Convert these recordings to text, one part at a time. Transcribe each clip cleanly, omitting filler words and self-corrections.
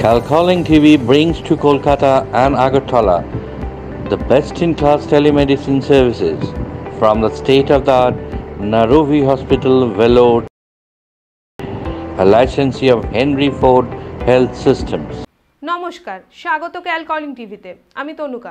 Calling TV brings to Kolkata and Agartala the best-in-class telemedicine services from the state-of-the-art Narovi Hospital, Vellore, a licensee of Henry Ford Health Systems. নমস্কার, স্বাগত ক্যালকলিং টিভিতে। আমি তনুকা।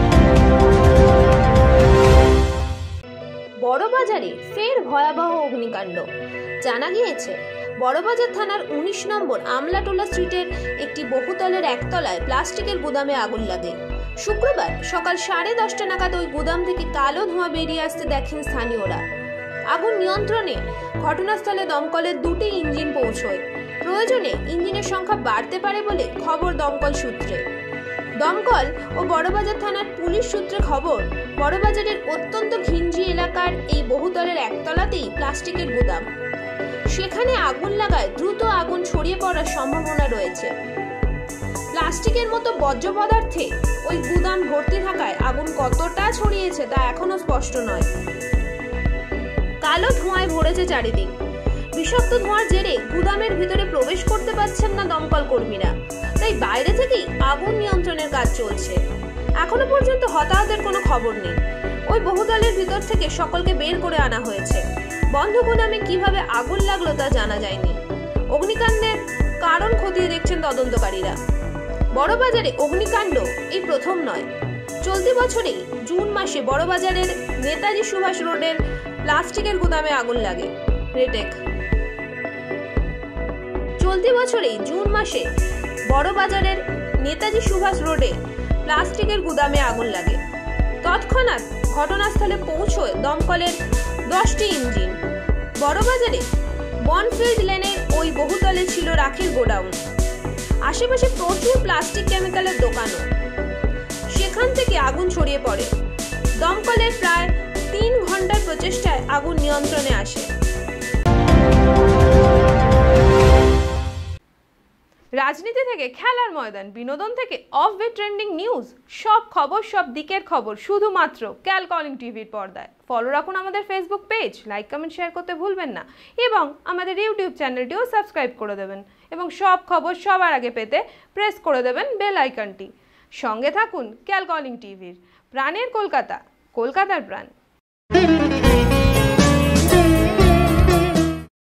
বড়বাজারে ফের ভয়াবহ অগ্নিকাণ্ড। জানা গিয়েছে বড়বাজার থানার ১৯ নম্বর আমলাটোলা স্ট্রিটের একটি বহুতলের একতলায় প্লাস্টিকের গুদামে আগুন লাগে। শুক্রবার সকাল 10:30 নাগাদ ওই গুদাম থেকে কালো ধোঁয়া বেরিয়ে আসতে দেখেন স্থানীয়রা। আগুন নিয়ন্ত্রণে ঘটনাস্থলে দমকলের 2টি ইঞ্জিন পৌঁছয়। প্রয়োজনে ইঞ্জিনের সংখ্যা বাড়তে পারে বলে খবর দমকল সূত্রে। দমকল ও বড়বাজার থানার পুলিশ সূত্রে খবর, বড়বাজারের অত্যন্ত ঘিঞ্জি এলাকার এই বহুতলের একতলাতেই প্লাস্টিকের গুদাম। সেখানে আগুন লাগায় দ্রুত আগুন ছড়িয়ে পড়ার সম্ভাবনা রয়েছে। প্লাস্টিকের মতো বর্জ্য পদার্থে ওই গুদাম ভর্তি থাকায় আগুন কতটা ছড়িয়েছে তা এখনো স্পষ্ট নয়। কালো ধোঁয়ায় ভরেছে চারিদিক। বিষাক্ত ধোঁয়ার জেরে গুদামের ভিতরে প্রবেশ করতে পারছেন না দমকল কর্মীরা, তাই বাইরে থেকেই আগুন নিয়ন্ত্রণের কাজ চলছে। এখনো পর্যন্ত হতাহতের কোনো খবর নেই। ওই বহুতলের ভিতর থেকে সকলকে বের করে আনা হয়েছে। বন্ধ গুদামে কিভাবে আগুন লাগলো তা জানা যায়নি। অগ্নিকাণ্ডের কারণ খতিয়ে দেখছেন তদন্তকারীরা। বড়বাজারে অগ্নিকাণ্ড এই প্রথম নয়। চলতি বছরেই জুন মাসে বড়বাজারের নেতাজি সুভাষ রোডের প্লাস্টিকের গুদামে আগুন লাগে। চলতি বছরেই জুন মাসে বড়বাজারের নেতাজি সুভাষ রোডে প্লাস্টিকের গুদামে আগুন লাগে। তৎক্ষণাৎ ঘটনাস্থলে পৌঁছয় দমকলের 10টি ইঞ্জিন। বড়বাজারে বনফিল্ড লেনের ওই বহুতলে ছিল রাখির গোডাউন। আশেপাশে প্রচুর প্লাস্টিক কেমিক্যালের দোকানও। সেখান থেকে আগুন ছড়িয়ে পড়ে। দমকলের প্রায় 3 ঘন্টার প্রচেষ্টায় আগুন নিয়ন্ত্রণে আসে। রাজনীতি থেকে খেলার ময়দান, বিনোদন থেকে অফ-বিট ট্রেন্ডিং নিউজ, সব খবর, সব দিকের খবর শুধুমাত্র ক্যালকলিং টিভির পর্দায়। ফলো রাখুন আমাদের Facebook page, like comment share করতে ভুলবেন না এবং আমাদের ইউটিউব চ্যানেলটিও সাবস্ক্রাইব করে দেবেন এবং সব খবর সবার আগে পেতে প্রেস করে দেবেন বেল আইকনটি। সঙ্গে থাকুন ক্যালকলিং টিভির। প্রাণের কলকাতা, কলকাতার প্রাণ।